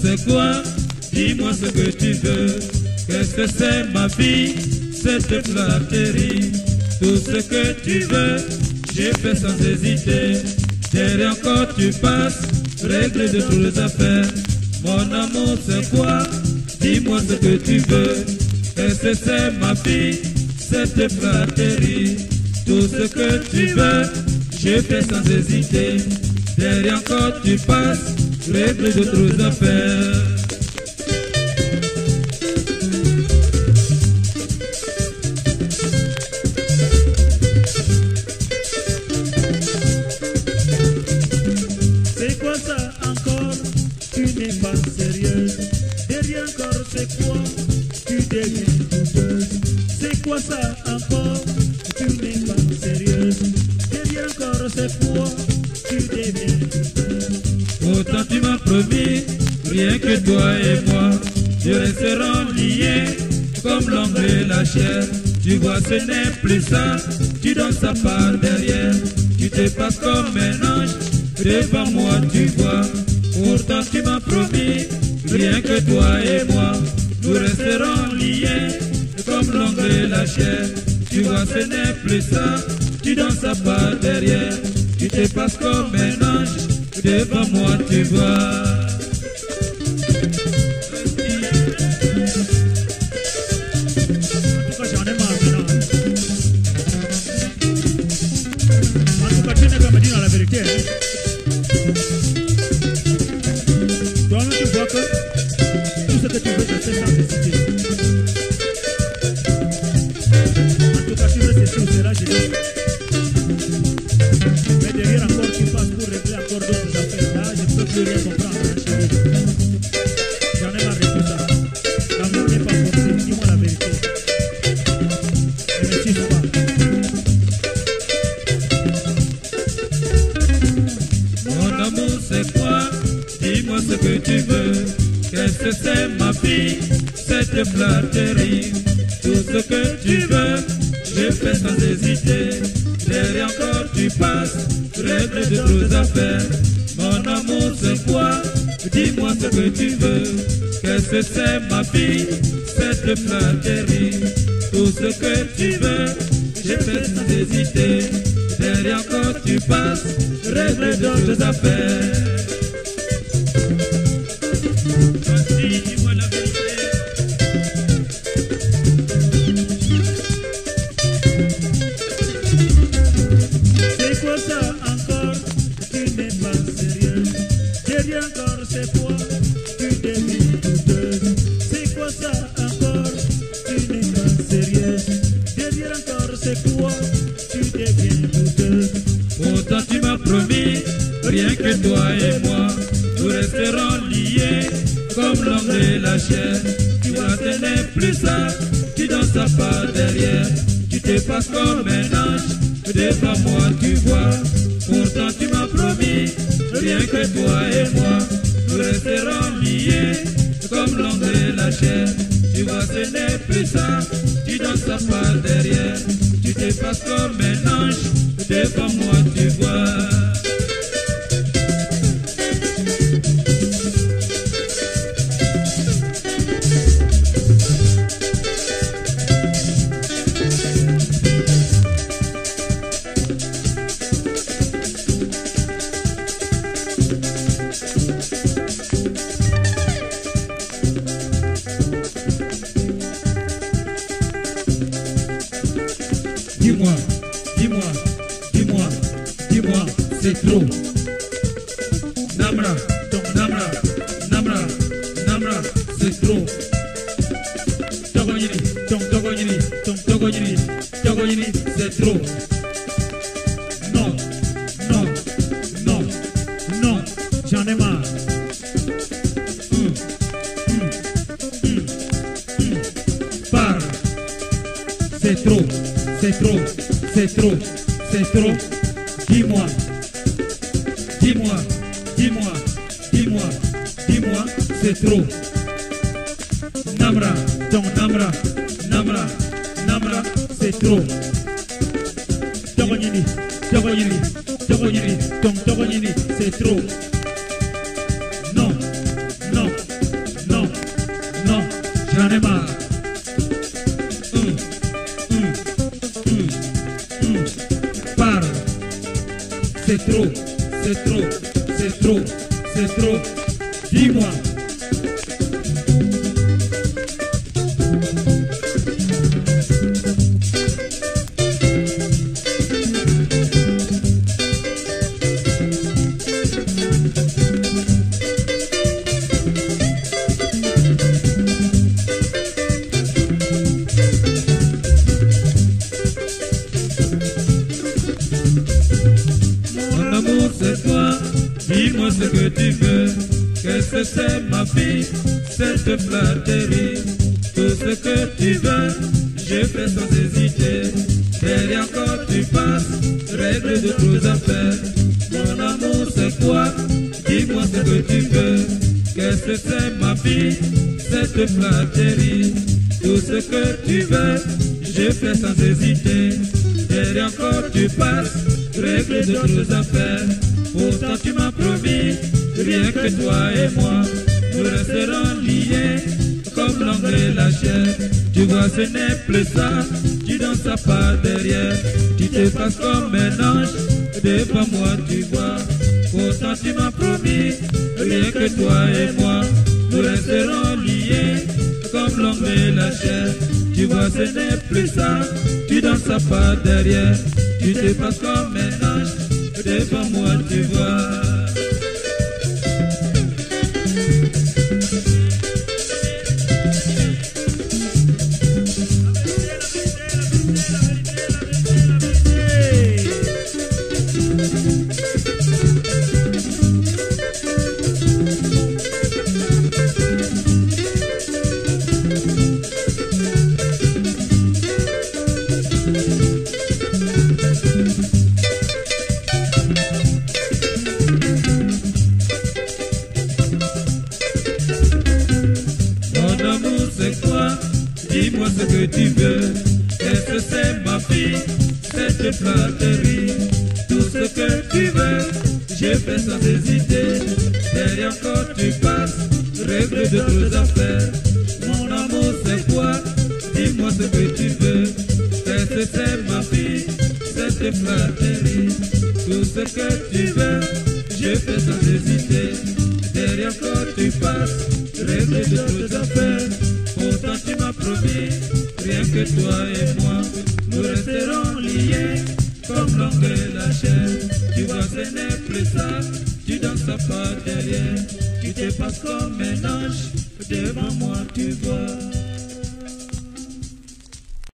c'est quoi? Dis-moi ce que tu veux. Qu'est-ce que c'est ma vie? Cette flatterie. Tout ce que tu veux, j'ai fait sans hésiter. Derrière encore tu passes, règle de toutes les affaires. Mon amour c'est quoi? Dis-moi ce que tu veux. Qu'est-ce que c'est ma vie? Cette flatterie. Tout ce que tu veux, j'ai fait sans hésiter. Derrière encore tu passes, règle de toutes les affaires. C'est quoi ça encore? Tu n'es pas sérieuse. Derrière encore c'est quoi? Tu deviens douteuse. C'est quoi ça encore? Tu n'es pas sérieuse. Derrière encore c'est quoi? Tu deviens douteuse. Pourtant tu m'as promis, rien que toi et moi, nous resterons liés comme l'ongle et la chair. Tu vois ce n'est plus ça, tu donnes ça par derrière. Tu te passes comme un ange, devant moi tu vois. Pourtant tu m'as promis, rien que toi et moi, nous resterons liés comme l'ongle et la chair. Tu vois ce n'est plus ça, tu donnes ça par derrière. Tu te passes comme un ange, devant moi tu vois. En tout cas j'en ai marre maintenant. En tout cas tu n'es pas me dire la vérité. Toi-même tu vois que tout ce que tu veux je sais sans hésiter. En tout cas tu veux ceci ou cela je donne. Mais derrière encore tu passes pour régler encore d'autres affaires. Là je ne peux plus rien comprendre hein, chérie. J'en ai marre de tout ça. L'amour n'est pas forcé, dis-moi la vérité. Ne m'excuse pas. Mon amour c'est quoi? Dis-moi ce que tu veux. Qu'est-ce que c'est ma vie? Cette flatterie. Tout ce que tu veux, je fais sans hésiter. Derrière encore tu passes, règle de toutes affaires. Mon amour c'est quoi? Dis-moi ce que tu veux. Qu'est-ce que c'est ma vie? Cette flatterie. Tout ce que tu veux, je fais sans hésiter. Derrière encore tu passes, règle d'autres affaires. Dis-moi la vérité. C'est quoi ça encore? Tu n'es pas sérieuse. Derrière encore c'est quoi? Tu deviens douteuse. C'est quoi ça encore? Tu n'es pas sérieuse. Derrière encore c'est quoi? Tu deviens douteuse. Pourtant tu m'as promis, rien que toi et moi, nous resterons liés comme l'ongle et la chair. Tu vois ce n'est plus ça, tu danses ça par derrière. Tu te passes comme un ange, devant moi tu vois. Pourtant tu m'as promis, rien que toi et moi, nous resterons liés comme l'ongle et la chair. Tu vois ce n'est plus ça, tu danses ça par derrière. Tu te passes comme un ange, devant moi tu vois. Dis-moi, dis-moi, dis-moi, dis-moi, c'est trop. Namra, Namra, Namra, Namra, c'est trop. Togonyini, Togonyini, c'est trop. Non, non, non, non, j'en ai marre. Parle, c'est trop, c'est trop, c'est trop, c'est trop. Dis-moi, dis-moi, dis-moi, dis-moi, dis-moi, c'est trop. Namra, Namra, Namra, Namra, c'est trop. Togonyini, Togonyini, c'est trop. non, non, J'en ai marre. Parle. C'est trop, c'est trop, c'est trop, c'est trop. Dis-moi. C'est toi, dis-moi ce que tu veux. Qu'est-ce que c'est ma fille, cette flatterie? Tout ce que tu veux, je fais sans hésiter. Derrière encore tu passes, règle d'autres affaires. Mon amour c'est quoi, dis-moi ce que tu veux. Qu'est-ce que c'est ma fille, cette flatterie? Tout ce que tu veux, je fais sans hésiter. Derrière encore tu passes, règle d'autres affaires. Pourtant tu m'as promis, rien que toi et moi, nous resterons liés comme l'angle et la chair. Tu vois ce n'est plus ça, tu danses à pas derrière. Tu te passes comme un ange, devant moi tu vois. Pourtant tu m'as promis, rien que toi et moi, nous resterons liés comme l'angle et la chair. Tu vois ce n'est plus ça, tu danses à pas derrière. Tu te passes comme un ange, devant moi tu vois. Dis-moi ce que tu veux, qu'est-ce que c'est ma fille, cette flatterie? Tout ce que tu veux, je fais sans hésiter. Derrière encore tu passes, règle d'autres affaires. Mon amour c'est quoi, dis-moi ce que tu veux. Qu'est-ce que c'est ma fille, cette flatterie? Tout ce que tu veux, je fais sans hésiter. Derrière encore tu passes, règle d'autres affaires. Pourtant tu m'as promis, rien que toi et moi, nous resterons liés comme l'angle et la chair. Tu vois ce n'est plus ça, tu danses à pas derrière. Tu te passes comme un ange, devant moi tu vois.